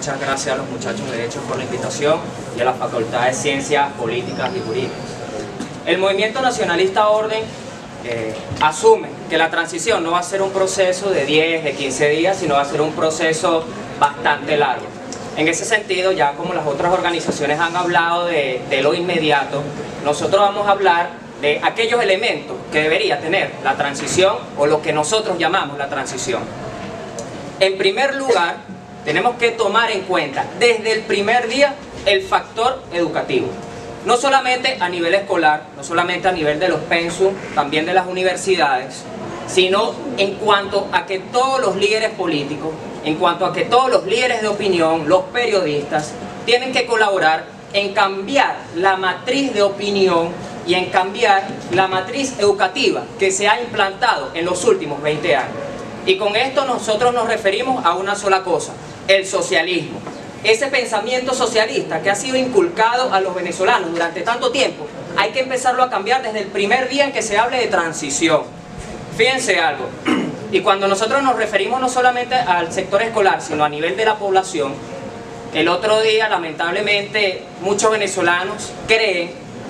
muchas gracias a los muchachos de Derechos por la invitación y a la Facultad de Ciencias Políticas y Jurídicas. El Movimiento Nacionalista Orden asume que la transición no va a ser un proceso de 10, de 15 días, sino va a ser un proceso bastante largo. En ese sentido, ya como las otras organizaciones han hablado de lo inmediato, nosotros vamos a hablar de aquellos elementos que debería tener la transición o lo que nosotros llamamos la transición. En primer lugar, tenemos que tomar en cuenta desde el primer día el factor educativo. No solamente a nivel escolar, no solamente a nivel de los pensum, también de las universidades, sino en cuanto a que todos los líderes políticos, en cuanto a que todos los líderes de opinión, los periodistas, tienen que colaborar en cambiar la matriz de opinión y en cambiar la matriz educativa que se ha implantado en los últimos 20 años. Y con esto nosotros nos referimos a una sola cosa, el socialismo. Ese pensamiento socialista que ha sido inculcado a los venezolanos durante tanto tiempo, hay que empezarlo a cambiar desde el primer día en que se hable de transición. Fíjense algo, y cuando nosotros nos referimos no solamente al sector escolar, sino a nivel de la población, el otro día lamentablemente muchos venezolanos creen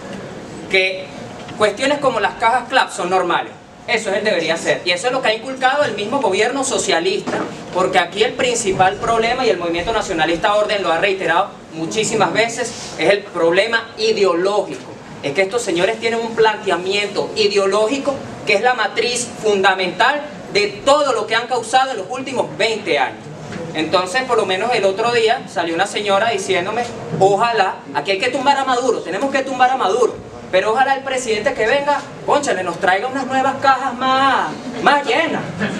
que cuestiones como las cajas CLAP son normales. Eso es el debería ser, y eso es lo que ha inculcado el mismo gobierno socialista, porque aquí el principal problema, y el Movimiento Nacionalista Orden lo ha reiterado muchísimas veces, es el problema ideológico. Es que estos señores tienen un planteamiento ideológico que es la matriz fundamental de todo lo que han causado en los últimos 20 años. Entonces, por lo menos el otro día salió una señora diciéndome, ojalá, aquí hay que tumbar a Maduro, tenemos que tumbar a Maduro, pero ojalá el presidente que venga, cónchale, nos traiga unas nuevas cajas más llenas.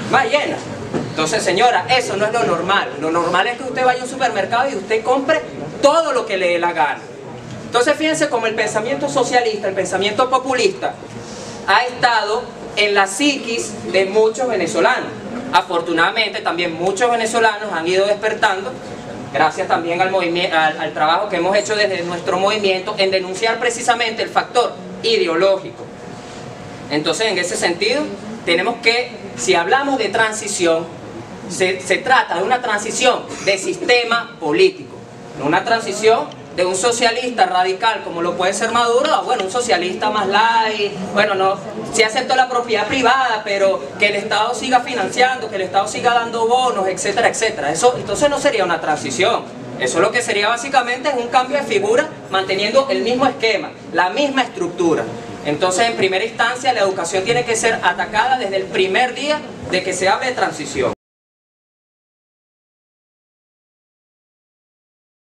Entonces, señora, eso no es lo normal. Lo normal es que usted vaya a un supermercado y usted compre todo lo que le dé la gana. Entonces, fíjense cómo el pensamiento socialista, el pensamiento populista, ha estado en la psiquis de muchos venezolanos. Afortunadamente, también muchos venezolanos han ido despertando, gracias también al trabajo que hemos hecho desde nuestro movimiento en denunciar precisamente el factor ideológico. Entonces, en ese sentido, tenemos que, si hablamos de transición, se trata de una transición de sistema político, no una transición de un socialista radical como lo puede ser Maduro, a, bueno, un socialista más light, bueno, no, sí aceptó la propiedad privada, pero que el Estado siga financiando, que el Estado siga dando bonos, etcétera, etcétera. Eso entonces no sería una transición. Eso lo que sería básicamente es un cambio de figura manteniendo el mismo esquema, la misma estructura. Entonces, en primera instancia, la educación tiene que ser atacada desde el primer día de que se hable de transición.